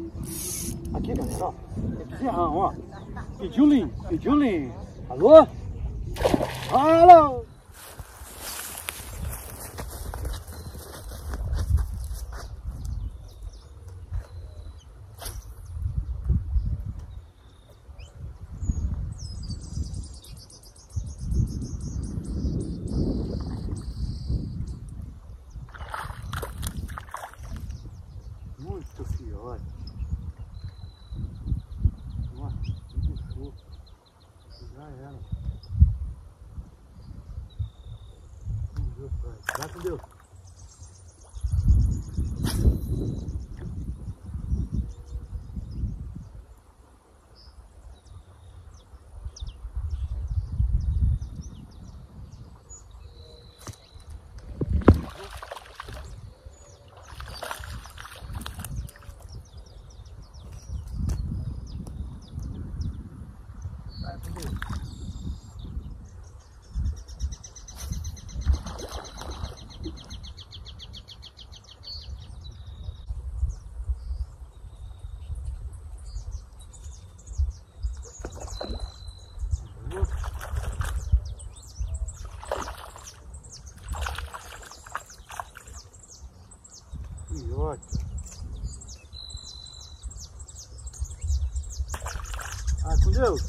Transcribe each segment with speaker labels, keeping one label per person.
Speaker 1: Aqui, galera, ó. É bezerrão, ó. Pediu linho, pediu linho. Alô? Alô? Muito filhote. Nossa, que puxou. Já era. Vai com Deus. Filhote. Ah, com Deus.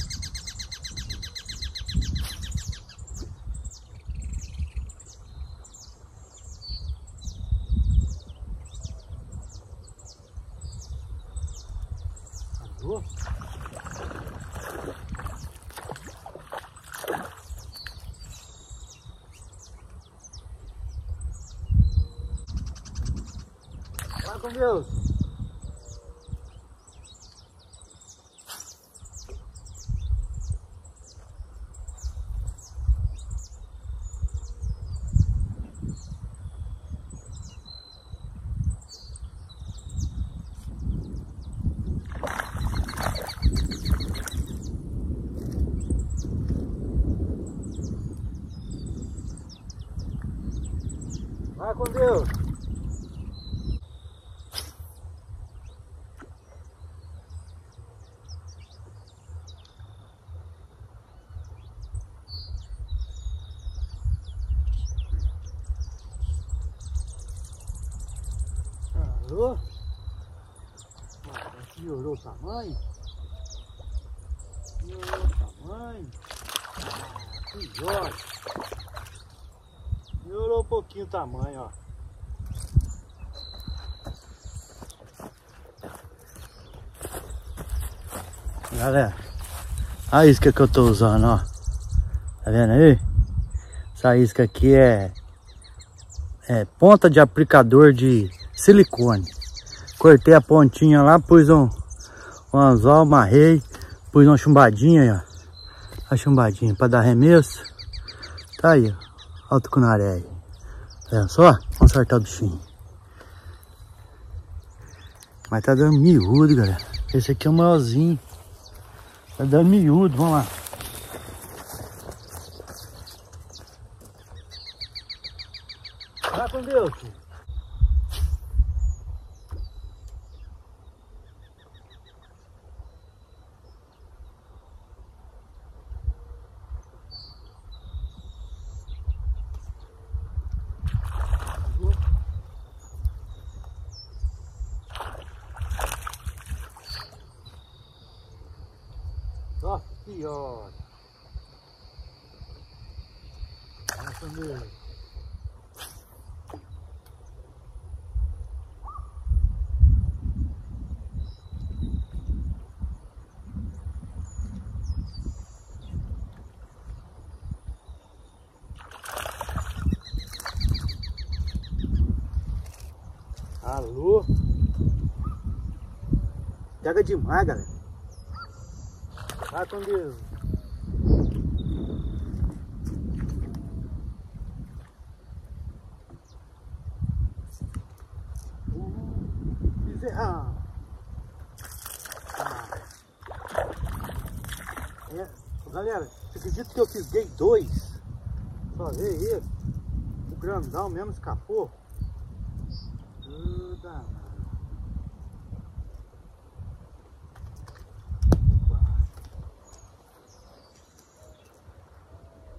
Speaker 1: Alô? Vai com Deus. Vai com Deus. Alô? Melhorou o tamanho? Melhorou o tamanho? Filhote. Melhorou um pouquinho o tamanho, ó. Galera, a isca que eu tô usando, ó. Tá vendo aí? Essa isca aqui é ponta de aplicador de silicone. Cortei a pontinha lá, pus um anzol, amarrei, pus uma chumbadinha aí, ó. A chumbadinha pra dar arremesso. Tá aí, ó. Olha o tucunaré aí. Tá vendo só? Vamos soltar o bichinho. Mas tá dando miúdo, galera. Esse aqui é o maiorzinho. Tá dando miúdo, vamos lá. Vai com Deus, filho. Ó, pior. Nossa, meu. Alô? Pega demais, galera. Vai com Deus. Bezerrão. Galera, você acredita que eu fisguei dois? Só ver ele. O grandão mesmo escapou.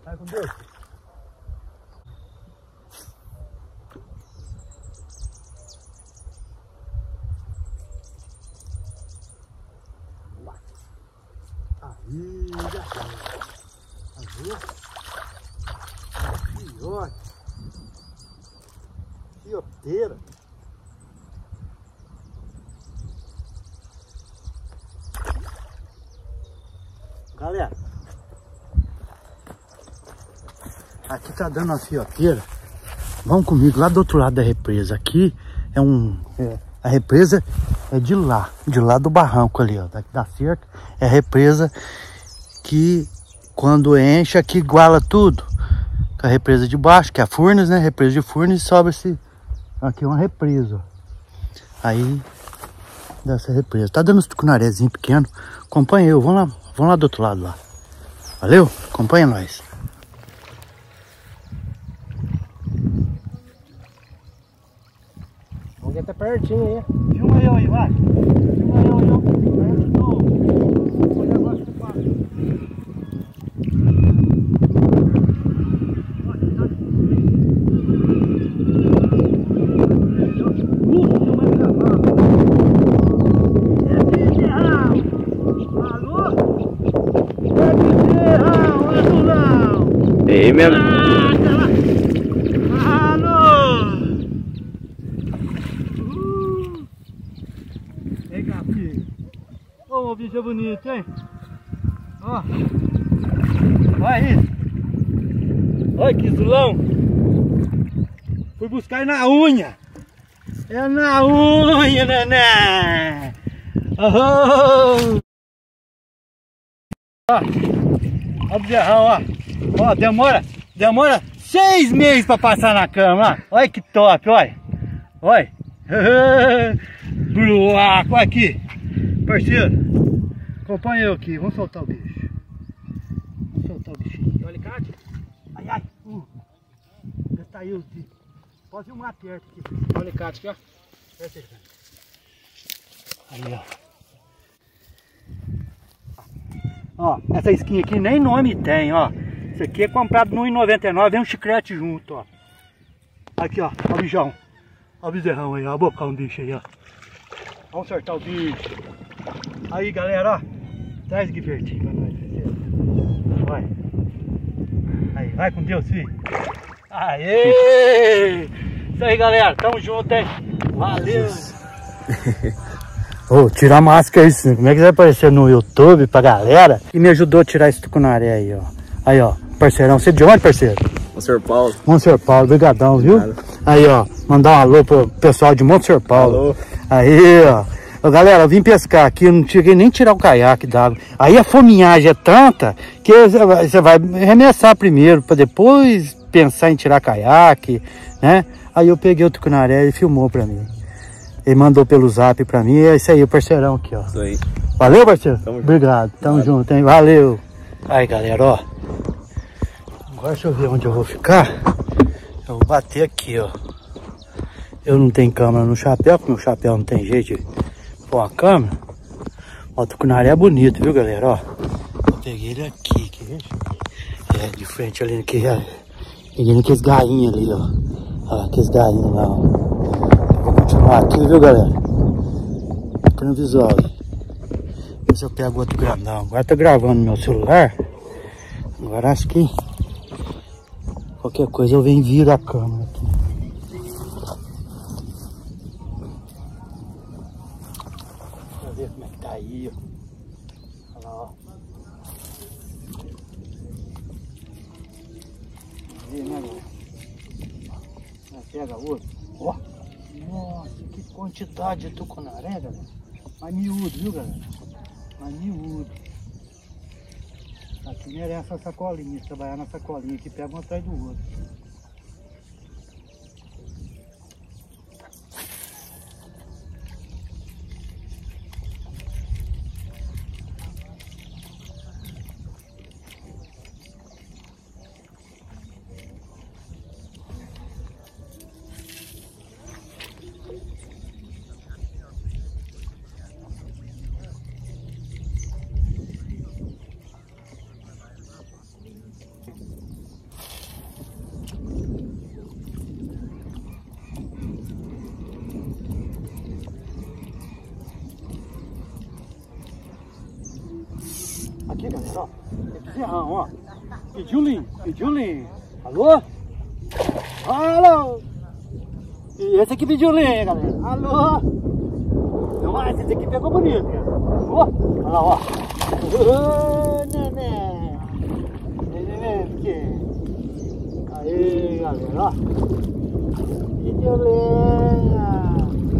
Speaker 1: Vai com Deus. Aí, filhote, fioteira. Galera, aqui tá dando uma fioteira. Vamos comigo lá do outro lado da represa. Aqui é a represa é de lá do barranco ali, ó, da cerca. É a represa que quando enche aqui iguala tudo com a represa de baixo, que é a Furnas, né? Represa de Furnas, e sobe esse aqui é uma represa, ó. Aí dessa represa tá dando uns tucunarézinho pequeno. Acompanha eu, vamos lá do outro lado lá. Valeu? Acompanha nós.
Speaker 2: Vamos até pertinho aí.
Speaker 1: Filma eu aí, vai. Filma eu aí, ó.
Speaker 2: Ei, meu.
Speaker 1: Ei, Gabi. Ô, o bicho é bonito, hein? Ó. Olha isso. Olha que zulão. Fui buscar ele na unha. É na unha, neném. Oh. Ó. Ó o bezerrão, ó. Ó, demora 6 meses pra passar na cama, ó. Olha que top, olha. Olha. Bruaco, aqui. Parceiro, acompanha eu aqui. Vamos soltar o bicho. Vamos soltar o bichinho.
Speaker 2: Tem um alicate?
Speaker 1: Ai, ai. Já saiu. Pode filmar perto aqui.
Speaker 2: Tem um alicate aqui, ó.
Speaker 1: Aí, ó. Ó, essa skin aqui nem nome tem, ó. Isso aqui é comprado no R$1,99, vem um chiclete junto, ó. Aqui, ó, ó o bichão. Ó o bezerrão aí, ó, o bocão do bicho aí, ó. Vamos soltar o bicho. Aí, galera, ó. Traz aqui pertinho pra nós, parceiro. Vai. Aí, vai com Deus, filho. Aê! Isso aí, galera, tamo junto, hein. Valeu. Ô, tirar a máscara aí, sim. Como é que vai aparecer no YouTube pra galera? E me ajudou a tirar esse tucunaré aí, ó. Aí, ó, parceirão. Você é de onde, parceiro?
Speaker 2: Monsenhor Paulo.
Speaker 1: Monsenhor Paulo, brigadão, viu? Claro. Aí, ó, mandar um alô pro pessoal de Monsenhor Paulo.
Speaker 2: Alô.
Speaker 1: Aí, ó. Ô, galera, eu vim pescar aqui, eu não cheguei nem tirar o caiaque d'água. Aí a fominhagem é tanta que você vai arremessar primeiro, pra depois pensar em tirar caiaque, né? Aí eu peguei o tucunaré e filmou pra mim. Ele mandou pelo zap pra mim, é isso aí, o parceirão aqui, ó.
Speaker 2: Isso aí.
Speaker 1: Valeu, parceiro?
Speaker 2: Tamo
Speaker 1: Obrigado, tamo junto, hein? Valeu. Aí, galera, ó. Agora deixa eu ver onde eu vou ficar. Eu vou bater aqui, ó. Eu não tenho câmera no chapéu, porque meu chapéu não tem jeito de pôr uma câmera. Ó, o tucunaré é bonito, viu, galera, ó. Eu peguei ele aqui, é, de frente ali, aqui, ó. Peguei aqueles gainhos ali, ó. Ó, aqueles gainhos lá, ó. Vou continuar aqui, viu, galera? Aqui no visual. Ver se eu pego outro grandão. Agora tá gravando no meu celular. Agora acho que qualquer coisa eu venho vir a câmera aqui. Deixa eu ver como é que tá aí, ó. Olha lá, ó. Aí, né, galera? Pega outro. Ó. Nossa, que quantidade de tucunaré, galera. Mais miúdo, viu, galera? Mais miúdo. Aqui merece essa sacolinha, trabalhar na sacolinha aqui, pega um atrás do outro. Aqui, galera, ó. É bezerrão, ó. Pediu linha. Alô? Alô? E esse aqui pediu linha, galera. Alô? Não, esse aqui pegou bonito, cara. Ó, olha lá, ó. Ô, neném. Neném, pequeno. Aí, galera, ó. Pediu linha.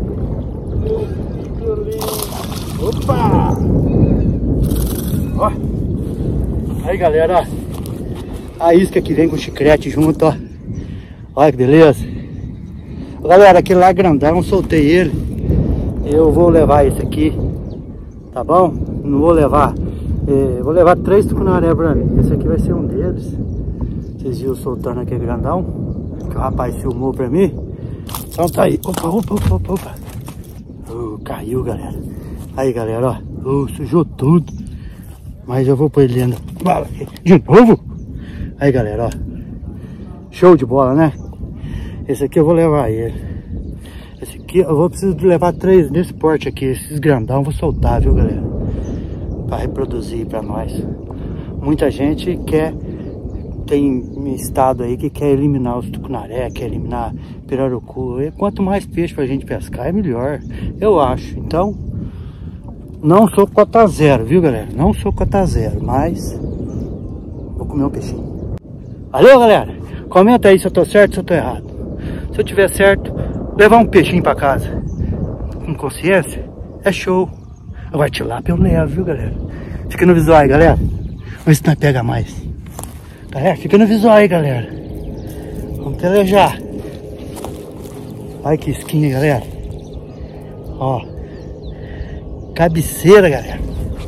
Speaker 1: Pediu linha. Opa! Ó. Aí, galera, ó. A isca que vem com o chiclete junto, ó. Olha que beleza. Galera, aquele lá grandão, soltei ele. Eu vou levar esse aqui, tá bom? Não vou levar. Vou levar 3 tucunaré pra mim. Esse aqui vai ser um deles. Vocês viram soltando aquele grandão que o rapaz filmou pra mim. Então tá aí. Opa. Caiu, galera. Aí, galera, ó. Sujou tudo. Mas eu vou pôr ele dentro. De novo? Aí, galera, ó. Show de bola, né? Esse aqui eu vou levar ele. Esse aqui eu vou precisar levar 3 desse porte aqui. Esses grandão eu vou soltar, viu, galera? Pra reproduzir pra nós. Muita gente tem estado aí que quer eliminar os tucunaré, quer eliminar pirarucu. E quanto mais peixe pra gente pescar, é melhor. Eu acho. Então, não sou cota zero, viu, galera? Não sou cota zero, mas vou comer um peixinho. Valeu, galera? Comenta aí se eu tô certo ou se eu tô errado. Se eu tiver certo, levar um peixinho pra casa com consciência é show. Agora tilápia eu levo, viu, galera? Fica no visual aí, galera. Vamos ver se nós pega mais. Tá, fica no visual aí, galera. Vamos pelejar. Olha que skin, galera. Ó. Cabeceira, galera.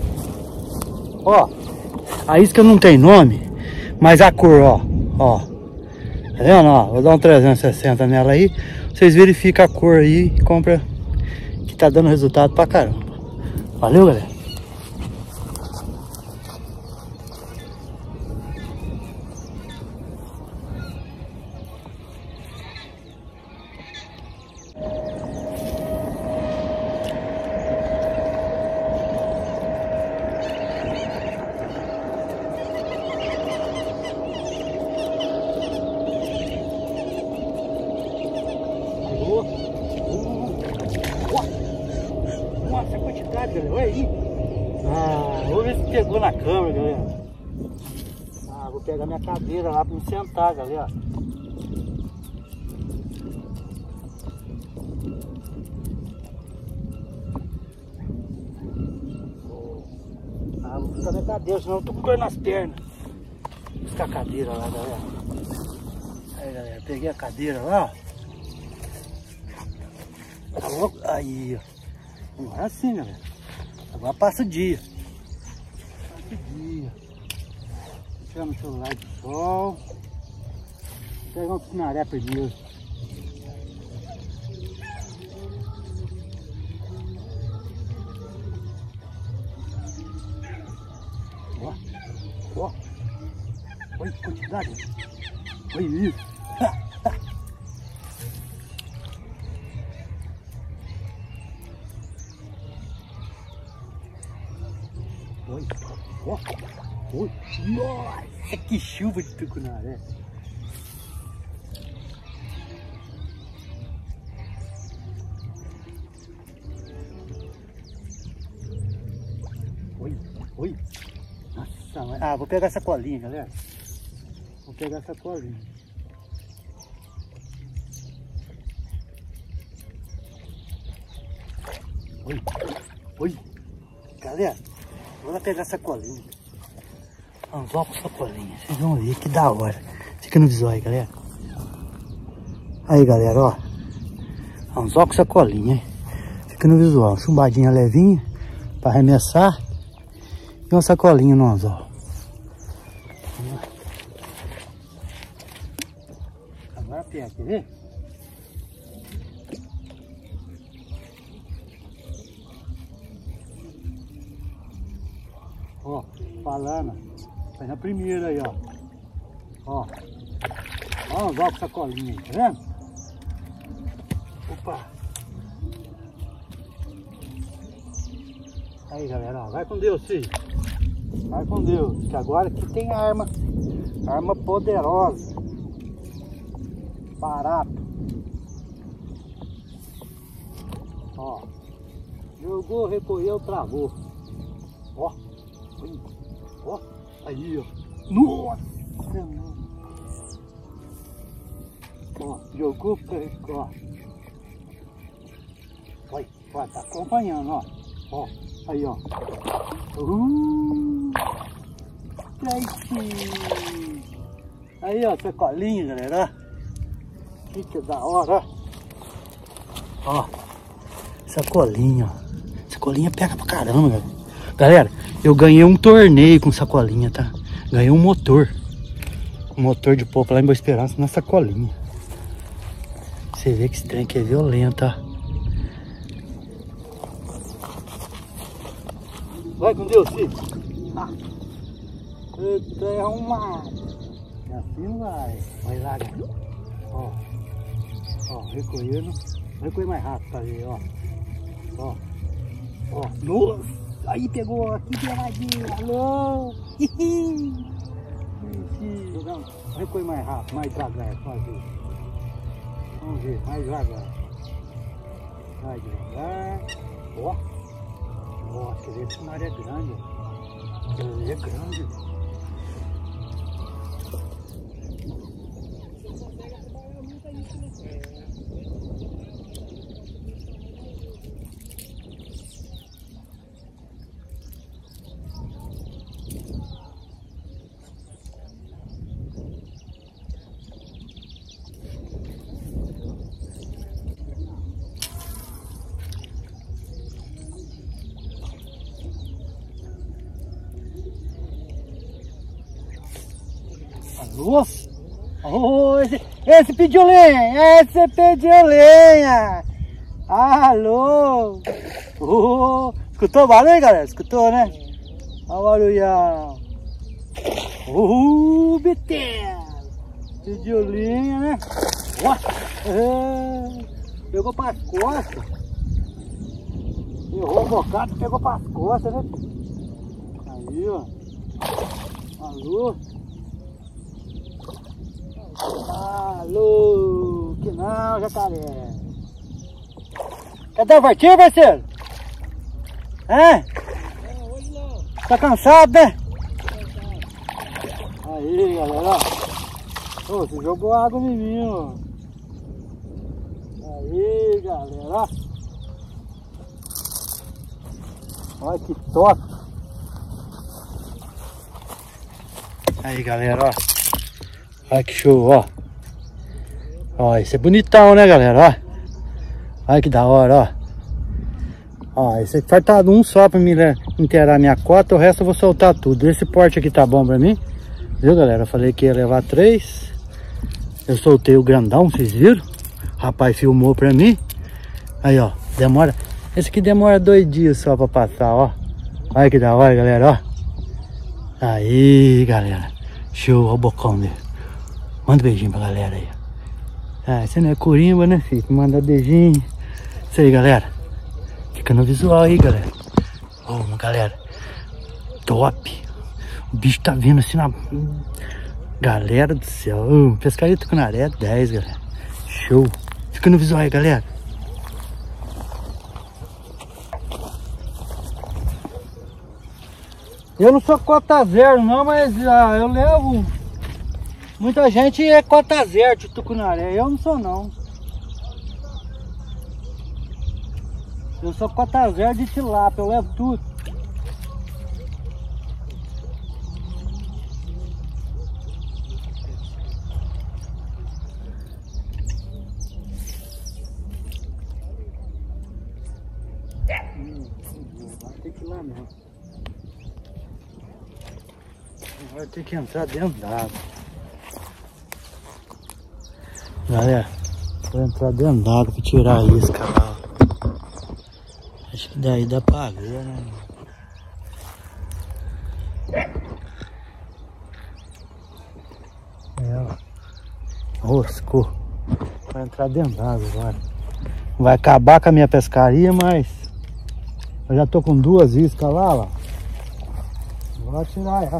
Speaker 1: Ó. A isca não tem nome, mas a cor, ó. Tá vendo, ó? Vou dar um 360 nela aí. Vocês verificam a cor aí e compra, que tá dando resultado pra caramba. Valeu, galera. Nossa, a quantidade, galera, olha aí. Vou ver se pegou na câmera, galera. Vou pegar minha cadeira lá pra me sentar, galera. Vou buscar minha cadeira, senão eu tô com dor nas pernas. Vou buscar a cadeira lá, galera. Aí, galera, peguei a cadeira lá, ó. Tá louco? Aí, ó. Não é assim, galera. Agora passa o dia. Passa o dia. Tirar meu celular do sol. Vou pegar um tucunaré primeiro. Ó. Olha que quantidade. Olha isso. Oi. Nossa, que chuva de tucunaré. Oi. Nossa, vou pegar essa colinha, galera. Vou pegar essa colinha. Oi. Galera, vou lá pegar essa colinha. Anzol com sacolinha. Vocês vão ver que da hora. Fica no visual aí, galera. Aí, galera, ó. Anzol com sacolinha, hein? Fica no visual. Chumbadinha levinha pra arremessar. E uma sacolinha no anzol. Agora pega, quer ver? Ó, falando. Vai na primeira aí, ó. Ó o anzol com sacolinha aí, tá vendo? Opa! Aí, galera, ó. Vai com Deus, filho. Vai com Deus, que agora aqui tem arma. Arma poderosa. Barato. Ó. Jogou, recolheu, travou. Ó. Ó. Aí, ó. Nossa! Ó, jogou, ó. Vai, tá acompanhando, ó. Ó, aí, ó. Certinho. Aí, ó, sacolinha, galera. Que da hora, ó. Ó, sacolinha, ó. Sacolinha pega pra caramba, galera. Galera, eu ganhei um torneio com sacolinha, tá? Ganhei um motor. Um motor de polpa lá em Boa Esperança na sacolinha. Você vê que esse trem aqui é violento, ó. Vai com Deus, filho. Ah. Eita, é arrumado. E assim vai. Vai lá, galera. Ó. Ó, recolhendo. Recolher mais rápido pra ver, ó. Ó. Ó. Nossa. Aí pegou aqui peladinho. Alô. Recolher mais rápido, mais devagar. Fazer. Vamos ver, mais devagar. Mais devagar. Ó. Nossa, esse mar é grande. Ele é grande. Nossa! Oh, esse pediu lenha! Esse pediu lenha! Alô! Oh, escutou o barulho, galera? Escutou, né? Olha o barulhão! Betel! Pediu lenha, né? Pegou para as costas! Errou o bocado e pegou para as costas, né? Aí, ó! Alô! Alô, que não, jacaré. Cadê o vartinho, parceiro? Hã?
Speaker 2: Não, hoje não.
Speaker 1: Tá cansado, né?
Speaker 2: Cansado.
Speaker 1: Aí, galera. Ô, você jogou água em mim, ó. Aí, galera. Olha que top. Aí, galera, ó. Olha que show, ó. Ó, esse é bonitão, né, galera, ó. Olha que da hora, ó. Ó, esse aqui faltado um só pra me inteirar minha cota, o resto eu vou soltar tudo. Esse porte aqui tá bom pra mim. Viu, galera? Eu falei que ia levar 3. Eu soltei o grandão, vocês viram? O rapaz filmou pra mim. Aí, ó, demora. Esse aqui demora 2 dias só pra passar, ó. Olha que da hora, galera, ó. Aí, galera. Show, ó o bocão dele. Manda um beijinho pra galera aí. Ah, você não é corimba, né, filho? Manda beijinho. Isso aí, galera. Fica no visual aí, galera. Ô, galera. Top. O bicho tá vindo assim na... Galera do céu. Pescaria tucunaré 10, galera. Show. Fica no visual aí, galera. Eu não sou cota zero não, mas eu levo... Muita gente é cota zero de tucunaré, eu não sou não. Eu sou cota zero de tilápia, eu levo tudo. Vai ter que ir lá mesmo. Vai ter que entrar dentro da água. Galera, vou entrar dentro d'água pra tirar a isca lá. Acho que daí dá pra ver, né? É, ó. Roscou. Vou entrar dentro d'água agora. Vai acabar com a minha pescaria, mas eu já tô com 2 iscas lá, ó. Vou atirar ela.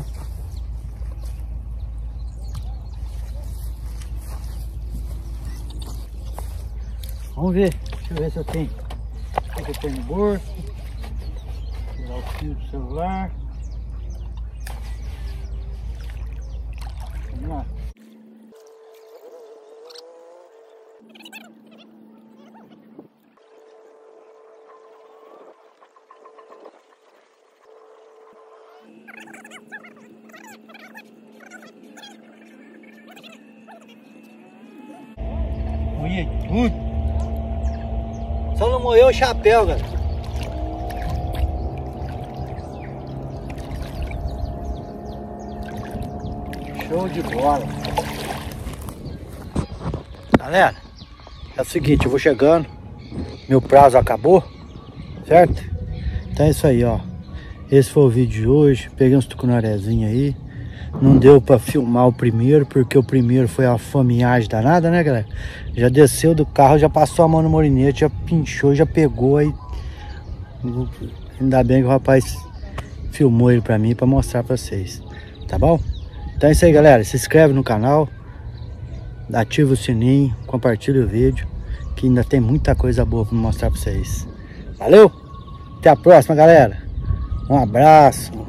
Speaker 1: Vamos ver. Deixa eu ver se eu tenho. O que eu tenho no bolso. Tirar o fio do celular. Vamos lá. Olha tudo. Só não moeu o chapéu, galera. Show de bola. Galera, é o seguinte, eu vou chegando. Meu prazo acabou, certo? Então é isso aí, ó. Esse foi o vídeo de hoje. Peguei uns tucunarezinhos aí. Não deu pra filmar o primeiro, porque o primeiro foi uma fominhagem danada, né, galera? Já desceu do carro, já passou a mão no molinete, já pinchou, já pegou aí. Ainda bem que o rapaz filmou ele pra mim, pra mostrar pra vocês. Tá bom? Então é isso aí, galera. Se inscreve no canal, ativa o sininho, compartilha o vídeo, que ainda tem muita coisa boa pra mostrar pra vocês. Valeu? Até a próxima, galera. Um abraço.